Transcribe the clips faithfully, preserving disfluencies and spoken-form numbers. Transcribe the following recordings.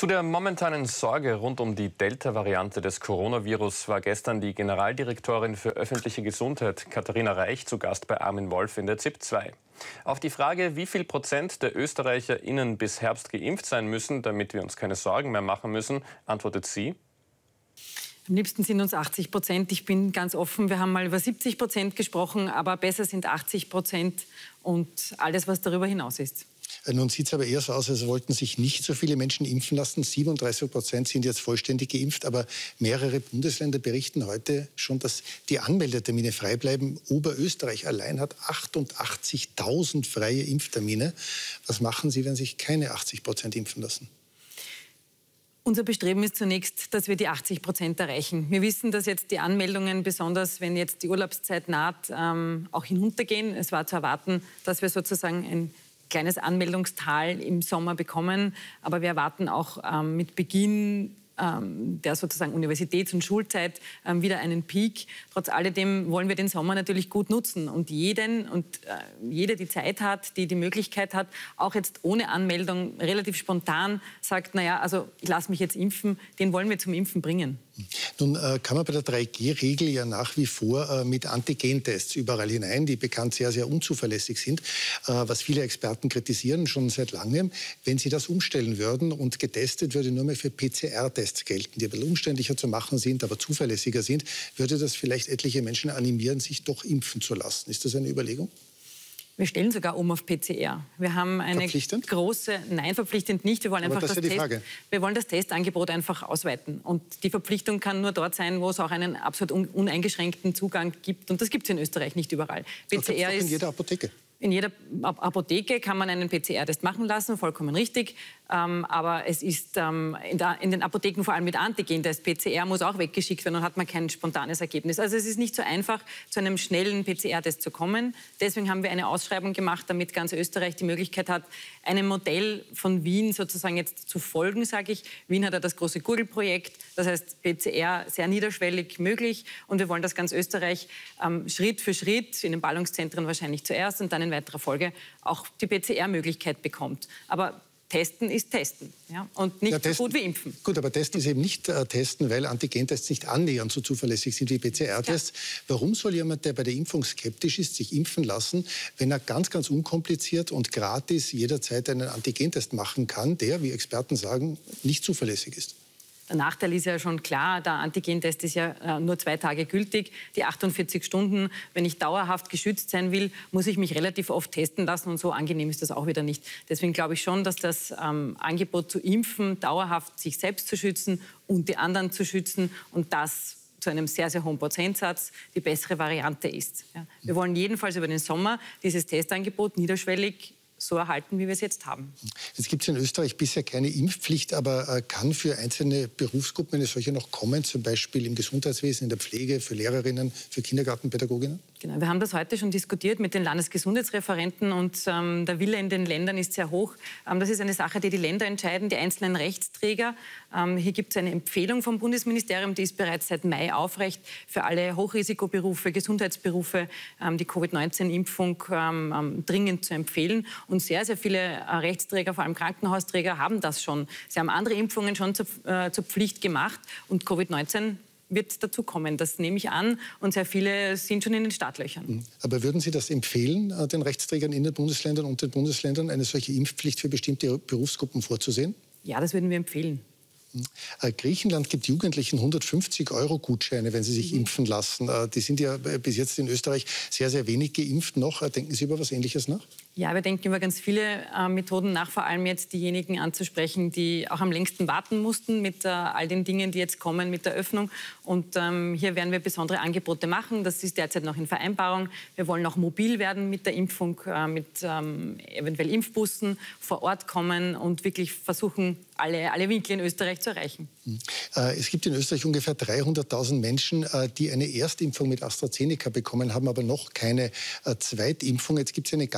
Zu der momentanen Sorge rund um die Delta-Variante des Coronavirus war gestern die Generaldirektorin für öffentliche Gesundheit, Katharina Reich, zu Gast bei Armin Wolf in der Z I P zwei. Auf die Frage, wie viel Prozent der ÖsterreicherInnen bis Herbst geimpft sein müssen, damit wir uns keine Sorgen mehr machen müssen, antwortet sie: Am liebsten sind uns achtzig Prozent. Ich bin ganz offen, wir haben mal über siebzig Prozent gesprochen, aber besser sind achtzig Prozent und alles, was darüber hinaus ist. Nun sieht es aber eher so aus, als wollten sich nicht so viele Menschen impfen lassen. siebenunddreißig Prozent sind jetzt vollständig geimpft, aber mehrere Bundesländer berichten heute schon, dass die Anmeldetermine frei bleiben. Oberösterreich allein hat achtundachtzigtausend freie Impftermine. Was machen Sie, wenn sich keine achtzig Prozent impfen lassen? Unser Bestreben ist zunächst, dass wir die achtzig Prozent erreichen. Wir wissen, dass jetzt die Anmeldungen, besonders wenn jetzt die Urlaubszeit naht, ähm, auch hinuntergehen. Es war zu erwarten, dass wir sozusagen ein kleines Anmeldungstal im Sommer bekommen. Aber wir erwarten auch ähm, mit Beginn ähm, der sozusagen Universitäts- und Schulzeit ähm, wieder einen Peak. Trotz alledem wollen wir den Sommer natürlich gut nutzen. Und jeden und äh, jede, die Zeit hat, die die Möglichkeit hat, auch jetzt ohne Anmeldung relativ spontan sagt, naja, also ich lasse mich jetzt impfen, den wollen wir zum Impfen bringen. Nun äh, kann man bei der drei G Regel ja nach wie vor äh, mit Antigentests überall hinein, die bekannt sehr, sehr unzuverlässig sind, äh, was viele Experten kritisieren, schon seit langem. Wenn Sie das umstellen würden und getestet würde nur mehr für P C R-Tests gelten, die ein bisschen umständlicher zu machen sind, aber zuverlässiger sind, würde das vielleicht etliche Menschen animieren, sich doch impfen zu lassen. Ist das eine Überlegung? Wir stellen sogar um auf P C R. Wir haben eine verpflichtend? große, nein, verpflichtend nicht. Wir wollen Aber einfach das das, ist ja die Test, Frage. wir wollen das Testangebot einfach ausweiten. Und die Verpflichtung kann nur dort sein, wo es auch einen absolut uneingeschränkten Zugang gibt. Und das gibt es in Österreich nicht überall. P C R ist ist in jeder Apotheke. In jeder Apotheke kann man einen P C R-Test machen lassen, vollkommen richtig. Ähm, aber es ist ähm, in, der, in den Apotheken vor allem mit Antigen-Test. P C R muss auch weggeschickt werden und hat man kein spontanes Ergebnis. Also es ist nicht so einfach, zu einem schnellen P C R-Test zu kommen. Deswegen haben wir eine Ausschreibung gemacht, damit ganz Österreich die Möglichkeit hat, einem Modell von Wien sozusagen jetzt zu folgen, sage ich. Wien hat ja das große Google-Projekt, das heißt P C R sehr niederschwellig möglich. Und wir wollen, dass ganz Österreich ähm, Schritt für Schritt, in den Ballungszentren wahrscheinlich zuerst und dann in weiterer Folge auch die P C R-Möglichkeit bekommt. Aber Testen ist Testen, ja? Und nicht ja, so testen, gut wie Impfen. Gut, aber Testen ist eben nicht äh, Testen, weil Antigentests nicht annähernd so zuverlässig sind wie P C R-Tests. Ja. Warum soll jemand, der bei der Impfung skeptisch ist, sich impfen lassen, wenn er ganz, ganz unkompliziert und gratis jederzeit einen Antigentest machen kann, der, wie Experten sagen, nicht zuverlässig ist? Der Nachteil ist ja schon klar, der Antigentest ist ja äh, nur zwei Tage gültig, die achtundvierzig Stunden. Wenn ich dauerhaft geschützt sein will, muss ich mich relativ oft testen lassen und so angenehm ist das auch wieder nicht. Deswegen glaube ich schon, dass das ähm, Angebot zu impfen, dauerhaft sich selbst zu schützen und die anderen zu schützen und das zu einem sehr, sehr hohen Prozentsatz die bessere Variante ist. Ja. Wir wollen jedenfalls über den Sommer dieses Testangebot niederschwellig so erhalten, wie wir es jetzt haben. Jetzt gibt es in Österreich bisher keine Impfpflicht, aber äh, kann für einzelne Berufsgruppen eine solche noch kommen, zum Beispiel im Gesundheitswesen, in der Pflege, für Lehrerinnen, für Kindergartenpädagoginnen? Genau, wir haben das heute schon diskutiert mit den Landesgesundheitsreferenten und ähm, der Wille in den Ländern ist sehr hoch. Ähm, das ist eine Sache, die die Länder entscheiden, die einzelnen Rechtsträger. Ähm, hier gibt es eine Empfehlung vom Bundesministerium, die ist bereits seit Mai aufrecht für alle Hochrisikoberufe, Gesundheitsberufe, ähm, die Covid neunzehn Impfung ähm, dringend zu empfehlen. Und sehr, sehr viele äh, Rechtsträger, vor allem Krankenhausträger, haben das schon. Sie haben andere Impfungen schon zur, äh, zur Pflicht gemacht und Covid neunzehn wird dazu kommen. Das nehme ich an. Und sehr viele sind schon in den Startlöchern. Aber würden Sie das empfehlen, den Rechtsträgern in den Bundesländern und den Bundesländern, eine solche Impfpflicht für bestimmte Berufsgruppen vorzusehen? Ja, das würden wir empfehlen. Griechenland gibt Jugendlichen hundertfünfzig Euro Gutscheine, wenn sie sich mhm. impfen lassen. Die sind ja bis jetzt in Österreich sehr, sehr wenig geimpft noch. Denken Sie über was Ähnliches nach? Ja, wir denken über ganz viele äh, Methoden nach, vor allem jetzt diejenigen anzusprechen, die auch am längsten warten mussten mit äh, all den Dingen, die jetzt kommen mit der Öffnung. Und ähm, hier werden wir besondere Angebote machen. Das ist derzeit noch in Vereinbarung. Wir wollen auch mobil werden mit der Impfung, äh, mit ähm, eventuell Impfbussen vor Ort kommen und wirklich versuchen, alle, alle Winkel in Österreich zu erreichen. Äh, es gibt in Österreich ungefähr dreihunderttausend Menschen, äh, die eine Erstimpfung mit AstraZeneca bekommen haben, aber noch keine äh, Zweitimpfung. Jetzt gibt es eine ganz neue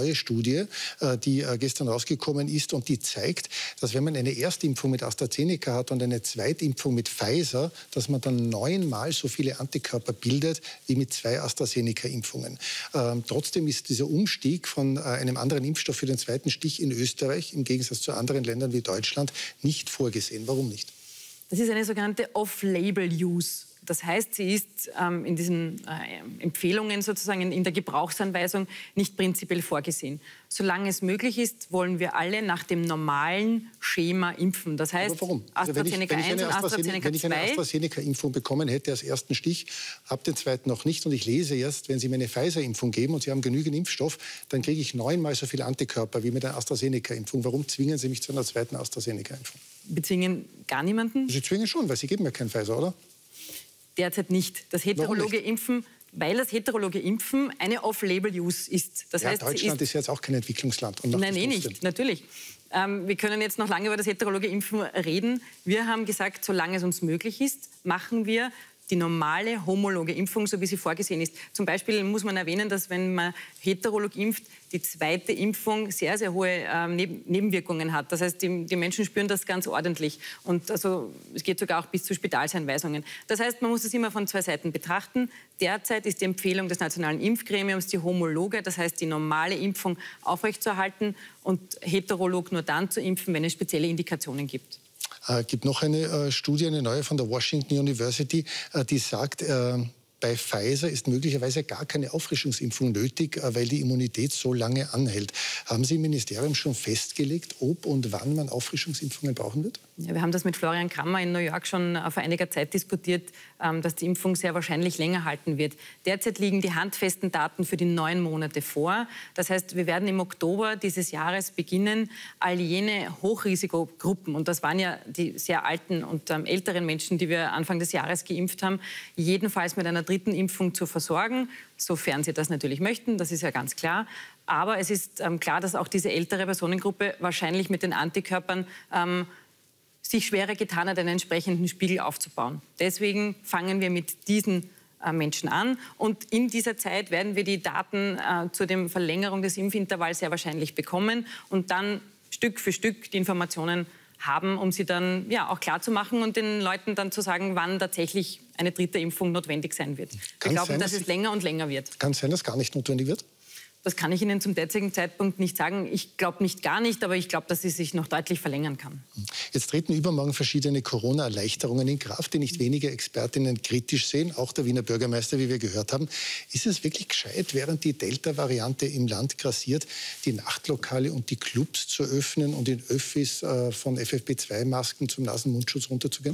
neue Studie, die gestern rausgekommen ist und die zeigt, dass wenn man eine Erstimpfung mit AstraZeneca hat und eine Zweitimpfung mit Pfizer, dass man dann neunmal so viele Antikörper bildet wie mit zwei AstraZeneca-Impfungen. Ähm, trotzdem ist dieser Umstieg von äh, einem anderen Impfstoff für den zweiten Stich in Österreich im Gegensatz zu anderen Ländern wie Deutschland nicht vorgesehen. Warum nicht? Das ist eine sogenannte Off-Label-Use. Das heißt, sie ist ähm, in diesen äh, Empfehlungen sozusagen in, in der Gebrauchsanweisung nicht prinzipiell vorgesehen. Solange es möglich ist, wollen wir alle nach dem normalen Schema impfen. Das heißt, aber warum? Also AstraZeneca eins und AstraZeneca zwei. Wenn ich eine AstraZeneca-Impfung bekommen hätte als ersten Stich, ab den zweiten noch nicht und ich lese erst, wenn Sie mir eine Pfizer-Impfung geben und Sie haben genügend Impfstoff, dann kriege ich neunmal so viele Antikörper wie mit einer AstraZeneca-Impfung. Warum zwingen Sie mich zu einer zweiten AstraZeneca-Impfung? Wir zwingen gar niemanden? Sie zwingen schon, weil Sie geben mir keinen Pfizer, oder? Derzeit nicht. Das heterologe Impfen, weil das heterologe Impfen eine Off-Label-Use ist. Das ja, heißt, Deutschland ist, ist jetzt auch kein Entwicklungsland. Und nein, eh nicht, natürlich. Ähm, wir können jetzt noch lange über das heterologe Impfen reden. Wir haben gesagt, solange es uns möglich ist, machen wir die normale homologe Impfung, so wie sie vorgesehen ist. Zum Beispiel muss man erwähnen, dass wenn man heterolog impft, die zweite Impfung sehr, sehr hohe äh, Neben Nebenwirkungen hat. Das heißt, die, die Menschen spüren das ganz ordentlich. Und also, es geht sogar auch bis zu Spitalseinweisungen. Das heißt, man muss es immer von zwei Seiten betrachten. Derzeit ist die Empfehlung des Nationalen Impfgremiums die homologe, das heißt die normale Impfung aufrechtzuerhalten und heterolog nur dann zu impfen, wenn es spezielle Indikationen gibt. Es äh, gibt noch eine äh, Studie, eine neue von der Washington University, äh, die sagt, äh, bei Pfizer ist möglicherweise gar keine Auffrischungsimpfung nötig, äh, weil die Immunität so lange anhält. Haben Sie im Ministerium schon festgelegt, ob und wann man Auffrischungsimpfungen brauchen wird? Ja, wir haben das mit Florian Krammer in New York schon vor einiger Zeit diskutiert, ähm, dass die Impfung sehr wahrscheinlich länger halten wird. Derzeit liegen die handfesten Daten für die neun Monate vor. Das heißt, wir werden im Oktober dieses Jahres beginnen, all jene Hochrisikogruppen, und das waren ja die sehr alten und ähm, älteren Menschen, die wir Anfang des Jahres geimpft haben, jedenfalls mit einer dritten Impfung zu versorgen, sofern sie das natürlich möchten, das ist ja ganz klar. Aber es ist ähm, klar, dass auch diese ältere Personengruppe wahrscheinlich mit den Antikörpern ähm, sich schwerer getan hat, einen entsprechenden Spiegel aufzubauen. Deswegen fangen wir mit diesen äh, Menschen an. Und in dieser Zeit werden wir die Daten äh, zur der Verlängerung des Impfintervalls sehr wahrscheinlich bekommen und dann Stück für Stück die Informationen haben, um sie dann ja, auch klar zu machen und den Leuten dann zu sagen, wann tatsächlich eine dritte Impfung notwendig sein wird. Wir glauben, dass es länger und länger wird. Kann es sein, dass gar nicht notwendig wird? Das kann ich Ihnen zum derzeitigen Zeitpunkt nicht sagen. Ich glaube nicht gar nicht, aber ich glaube, dass sie sich noch deutlich verlängern kann. Jetzt treten übermorgen verschiedene Corona-Erleichterungen in Kraft, die nicht weniger Expertinnen kritisch sehen, auch der Wiener Bürgermeister, wie wir gehört haben. Ist es wirklich gescheit, während die Delta-Variante im Land grassiert, die Nachtlokale und die Clubs zu öffnen und in Öffis äh, von F F P zwei Masken zum Nasen-Mundschutz runterzugehen?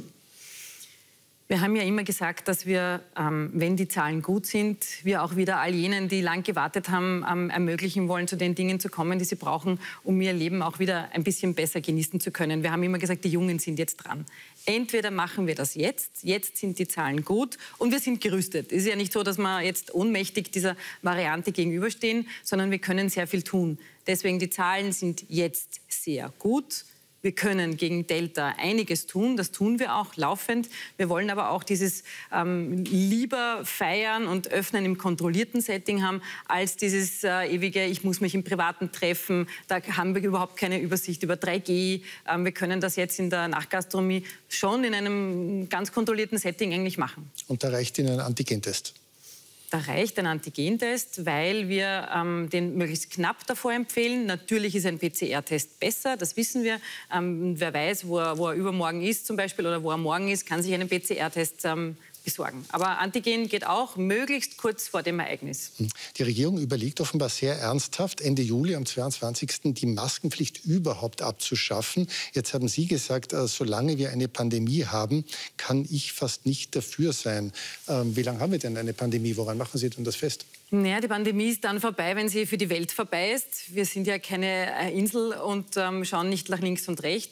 Wir haben ja immer gesagt, dass wir, ähm, wenn die Zahlen gut sind, wir auch wieder all jenen, die lang gewartet haben, ähm, ermöglichen wollen, zu den Dingen zu kommen, die sie brauchen, um ihr Leben auch wieder ein bisschen besser genießen zu können. Wir haben immer gesagt, die Jungen sind jetzt dran. Entweder machen wir das jetzt, jetzt sind die Zahlen gut und wir sind gerüstet. Es ist ja nicht so, dass wir jetzt ohnmächtig dieser Variante gegenüberstehen, sondern wir können sehr viel tun. Deswegen, die Zahlen sind jetzt sehr gut. Wir können gegen Delta einiges tun, das tun wir auch laufend. Wir wollen aber auch dieses ähm, lieber feiern und öffnen im kontrollierten Setting haben, als dieses äh, ewige, ich muss mich im Privaten treffen. Da haben wir überhaupt keine Übersicht über drei G. Ähm, wir können das jetzt in der Nachgastronomie schon in einem ganz kontrollierten Setting eigentlich machen. Und da reicht Ihnen ein Antigentest? Da reicht ein Antigentest, weil wir ähm, den möglichst knapp davor empfehlen. Natürlich ist ein P C R-Test besser, das wissen wir. Ähm, wer weiß, wo er, wo er übermorgen ist zum Beispiel oder wo er morgen ist, kann sich einen P C R-Test ähm, besorgen. Aber Antigen geht auch möglichst kurz vor dem Ereignis. Die Regierung überlegt offenbar sehr ernsthaft, Ende Juli am zweiundzwanzigsten die Maskenpflicht überhaupt abzuschaffen. Jetzt haben Sie gesagt, äh, solange wir eine Pandemie haben, kann ich fast nicht dafür sein. Ähm, wie lange haben wir denn eine Pandemie? Woran machen Sie denn das fest? Naja, die Pandemie ist dann vorbei, wenn sie für die Welt vorbei ist. Wir sind ja keine Insel und ähm, schauen nicht nach links und rechts.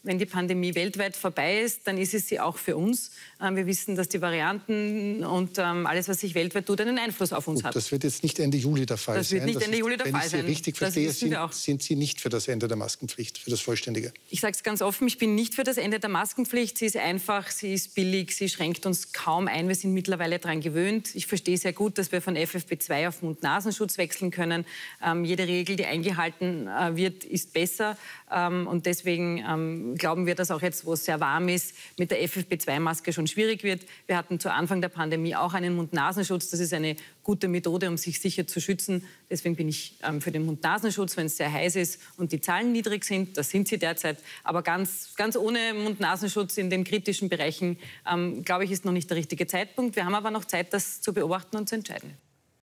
wenn die Pandemie weltweit vorbei ist, dann ist es sie auch für uns. Ähm, wir wissen, dass die Varianten und ähm, alles, was sich weltweit tut, einen Einfluss auf uns Gut, hat. das wird jetzt nicht Ende Juli der Fall sein. Das wird nicht das Ende ist, Juli der Fall sein. Wenn ich Sie richtig verstehe, sind, sind Sie nicht für das Ende der Maskenpflicht, für das Vollständige? Ich sage es ganz offen, ich bin nicht für das Ende der Maskenpflicht. Sie ist einfach, sie ist billig, sie schränkt uns kaum ein. Wir sind mittlerweile daran gewöhnt. Ich verstehe sehr gut, dass wir von F F P zwei auf Mund-Nasenschutz wechseln können. Ähm, jede Regel, die eingehalten äh, wird, ist besser. Ähm, und deswegen ähm, glauben wir, dass auch jetzt, wo es sehr warm ist, mit der F F P zwei Maske schon schwierig wird. Wir hatten zu Anfang der Pandemie auch einen Mund-Nasenschutz. Das ist eine gute Methode, um sich sicher zu schützen. Deswegen bin ich ähm, für den Mund-Nasenschutz, wenn es sehr heiß ist und die Zahlen niedrig sind. Das sind sie derzeit. Aber ganz, ganz ohne Mund-Nasenschutz in den kritischen Bereichen, ähm, glaube ich, ist noch nicht der richtige Zeitpunkt. Wir haben aber noch Zeit, das zu beobachten und zu entscheiden.